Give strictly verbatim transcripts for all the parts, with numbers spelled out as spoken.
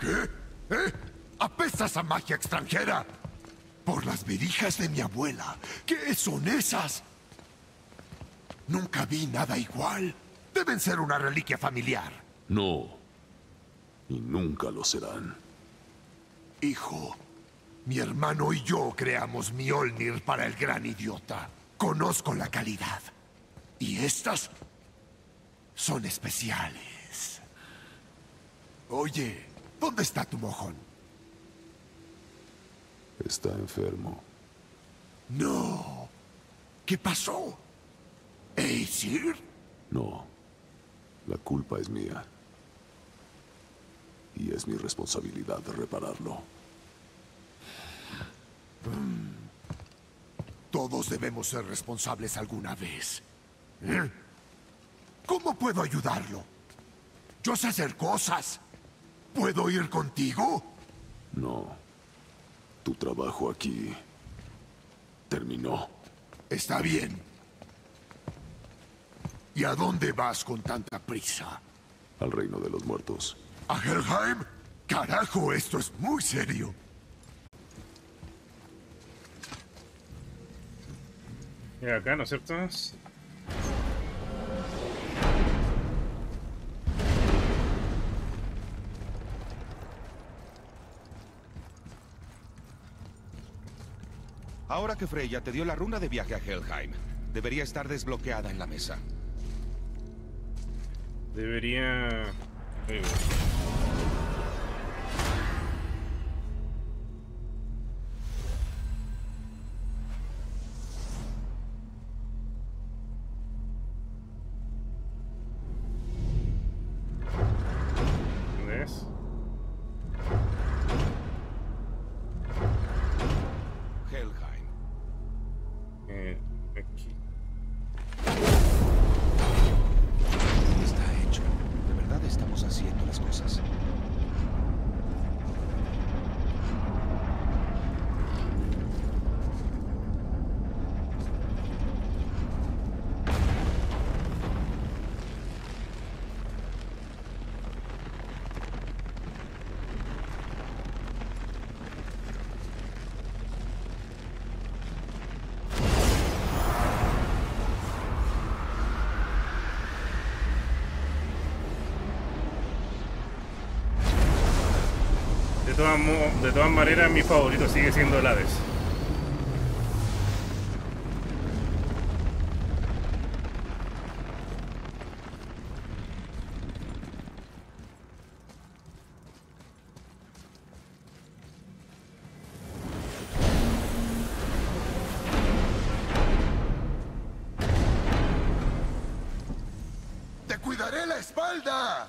¿Qué? ¿Eh? ¡Apestas a magia extranjera! Por las verijas de mi abuela. ¿Qué son esas? Nunca vi nada igual. Deben ser una reliquia familiar. No. Y nunca lo serán. Hijo, mi hermano y yo creamos Mjolnir para el gran idiota. Conozco la calidad. Y estas son especiales. Oye, ¿dónde está tu mojón? Está enfermo. No. ¿Qué pasó? ¿Aesir? No. La culpa es mía. Y es mi responsabilidad de repararlo. Todos debemos ser responsables alguna vez. ¿Eh? ¿Cómo puedo ayudarlo? Yo sé hacer cosas. ¿Puedo ir contigo? No. Tu trabajo aquí terminó. Está bien. ¿Y a dónde vas con tanta prisa? Al reino de los muertos. ¿A Helheim? Carajo, esto es muy serio. Y acá, ¿no es cierto? Ahora que Freya te dio la runa de viaje a Helheim, debería estar desbloqueada en la mesa. Debería... Uy, uy. ¿Dónde es? Helheim. Eh, aquí. Está hecho. De verdad estamos haciendo las cosas. De todas, mo- de todas maneras, mi favorito sigue siendo el Hades. ¡Te cuidaré la espalda!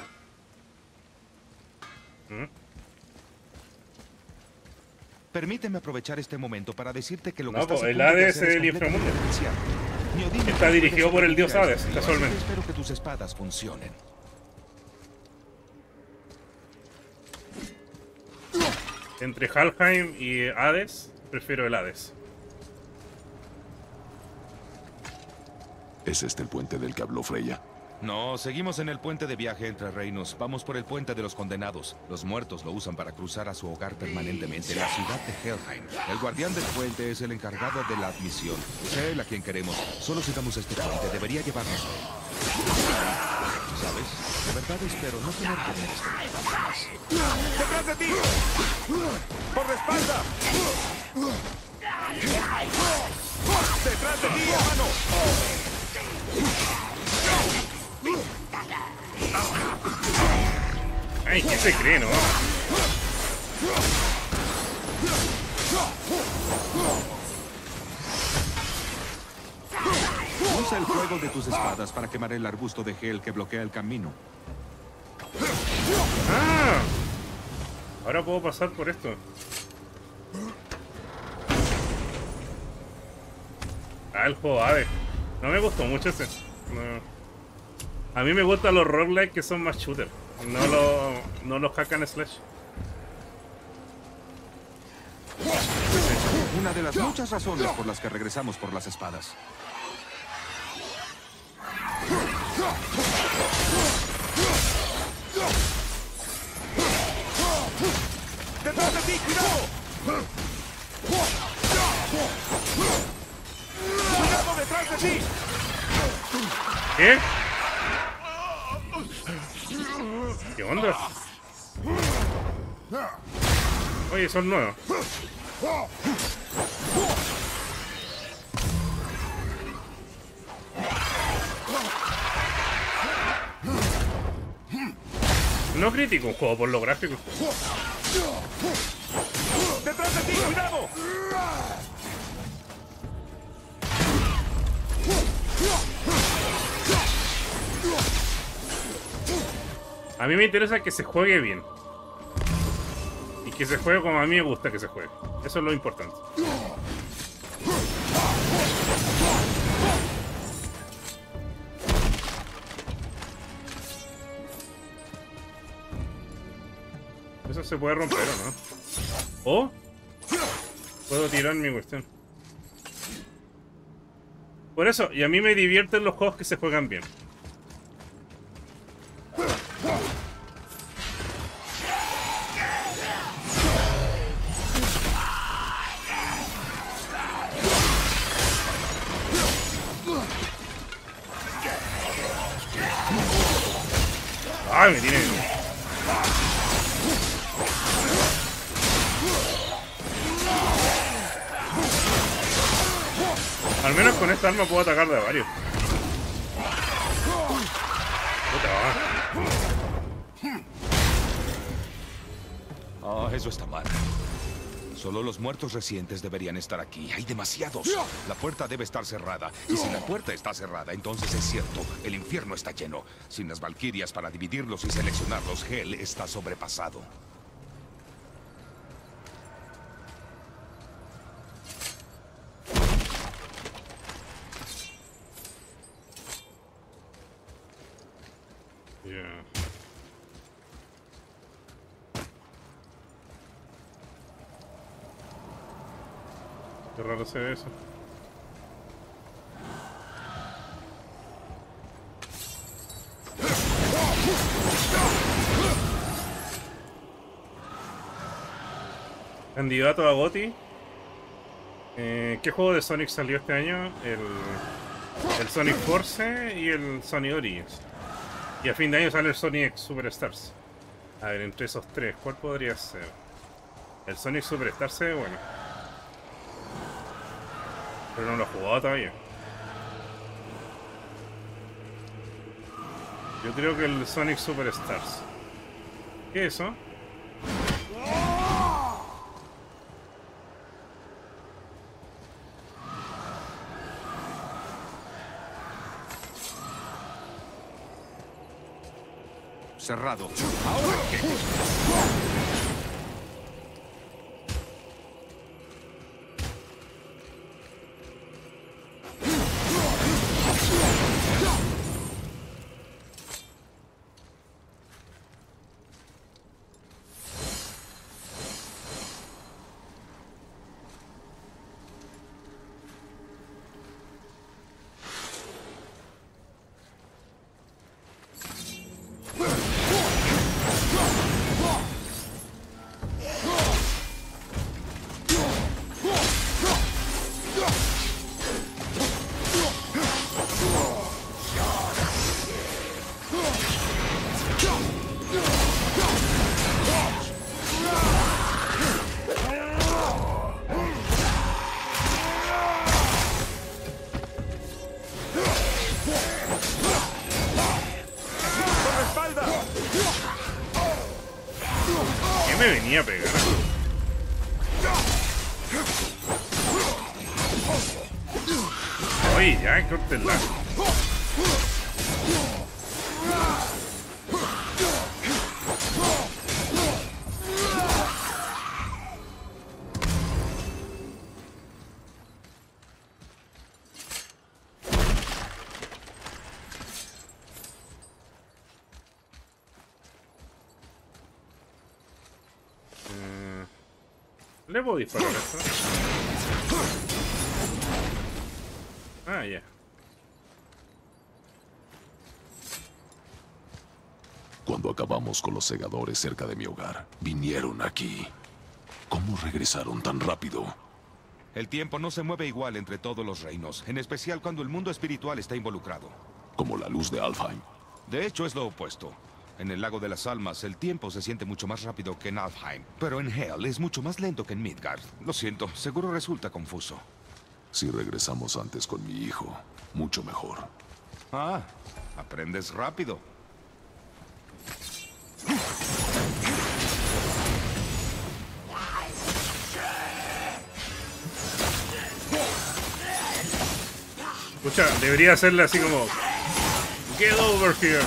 ¿Mm? Permíteme aprovechar este momento para decirte que lo que No, estás pues, a el punto de Hades hacer es el completamente inframundo. especial. Ni Odín ni Está tú dirigido puedes por el dios sobrevivir a Hades, este lío, así casualmente. que espero que tus espadas funcionen. Entre Helheim y Hades, prefiero el Hades. ¿Es este el puente del que habló Freya? No, seguimos en el puente de viaje entre reinos. Vamos por el puente de los condenados. Los muertos lo usan para cruzar a su hogar permanentemente, la ciudad de Helheim. El guardián del puente es el encargado de la admisión. Es él a quien queremos. Solo sigamos este puente. Debería llevarnos a él. ¿Sabes? De verdad espero no tener que ver esto jamás. ¡Detrás de ti! ¡Por la espalda! ¡Detrás de ti, hermano! Ay, ¿qué se cree, no? Usa el fuego de tus espadas para quemar el arbusto de Hel que bloquea el camino. ¡Ah! Ahora puedo pasar por esto. Ah, el juego Hades. No me gustó mucho ese. No. A mí me gustan los roguelike que son más shooter. No los, no los hack and slash. Una de las muchas razones por las que regresamos por las espadas. ¿Qué onda? Oye, son nuevos. No critico un juego por lo gráfico. ¡Detrás de ti! ¡Cuidado! A mí me interesa que se juegue bien. Y que se juegue como a mí me gusta que se juegue. Eso es lo importante. Eso se puede romper, ¿o no? ¿O? Puedo tirar mi cuestión. Por eso, y a mí me divierten los juegos que se juegan bien. Ay, me tiene... Al menos con esta arma puedo atacar de varios. Ah, eso está mal. Solo los muertos recientes deberían estar aquí. Hay demasiados. La puerta debe estar cerrada. Y si la puerta está cerrada, entonces es cierto. El infierno está lleno. Sin las valquirias para dividirlos y seleccionarlos, Hell está sobrepasado. Yeah. Qué raro se ve eso. Candidato a GOTY. Eh, ¿Qué juego de Sonic salió este año? El, el Sonic Force y el Sonic Origins. Y a fin de año sale el Sonic Superstars. A ver, entre esos tres, ¿cuál podría ser? El Sonic Superstars se ve bueno. Pero no lo he jugado todavía. Yo creo que el Sonic Superstars. ¿Qué es eso? Cerrado. ¿Ahora qué? Me venía a pegar. Oye, ya, córtenla. ¿Le puedo disparar esto? Ah, ya. Cuando acabamos con los segadores cerca de mi hogar, vinieron aquí. ¿Cómo regresaron tan rápido? El tiempo no se mueve igual entre todos los reinos, en especial cuando el mundo espiritual está involucrado. Como la luz de Alfheim. De hecho, es lo opuesto. En el Lago de las Almas, el tiempo se siente mucho más rápido que en Alfheim. Pero en Hell es mucho más lento que en Midgard. Lo siento, seguro resulta confuso. Si regresamos antes con mi hijo, mucho mejor. Ah, aprendes rápido. Escucha, debería hacerle así como... Get over here.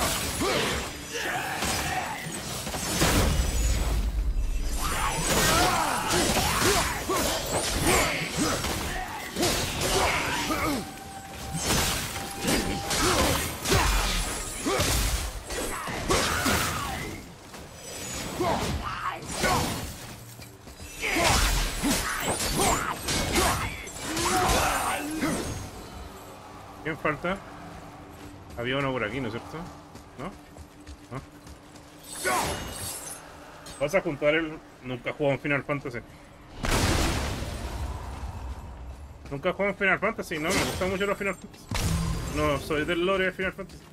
¿Quién falta? Había uno por aquí, ¿no es cierto? ¿No? ¿No? ¿Vas a juntar el...? Nunca he jugado en Final Fantasy. Nunca he jugado en Final Fantasy, no, me gustan mucho los Final Fantasy. No soy del lore de Final Fantasy.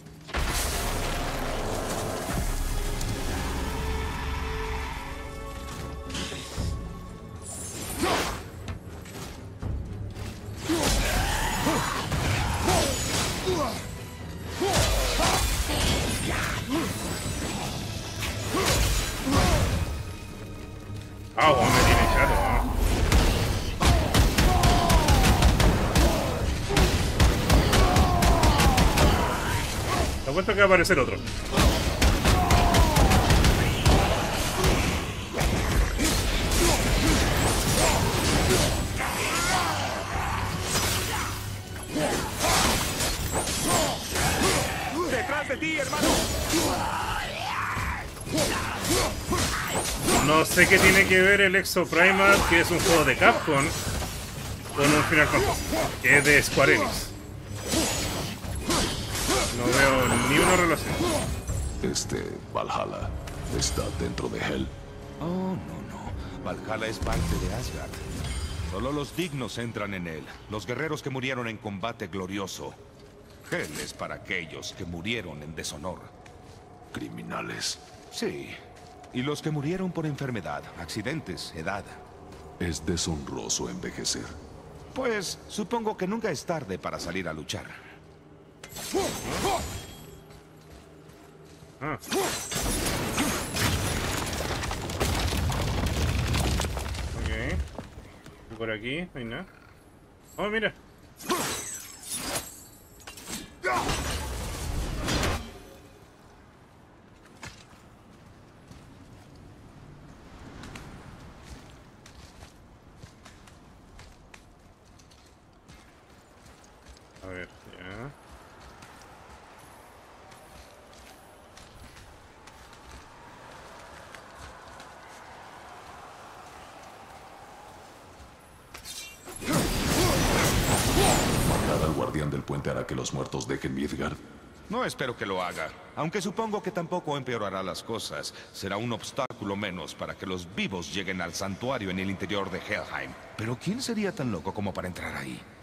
Ah, bueno, me tiene chato, ¿no? Te apuesto que va a aparecer otro. ¡Detrás de ti, hermano! No sé qué tiene que ver el Exoprimal, que es un juego de Capcom, con un Final Fantasy, que es de Square Enix. No veo ni una relación. Este Valhalla está dentro de Hell. Oh, no, no. Valhalla es parte de Asgard. Solo los dignos entran en él. Los guerreros que murieron en combate glorioso. Hell es para aquellos que murieron en deshonor. Criminales. Sí. Y los que murieron por enfermedad, accidentes, edad. Es deshonroso envejecer. Pues supongo que nunca es tarde para salir a luchar. Ah. Ok. Y por aquí no hay nada. Oh, mira. A ver, ya. ¿Matar al guardián del puente hará que los muertos dejen Midgard? No espero que lo haga, aunque supongo que tampoco empeorará las cosas. Será un obstáculo menos para que los vivos lleguen al santuario en el interior de Helheim. Pero ¿quién sería tan loco como para entrar ahí?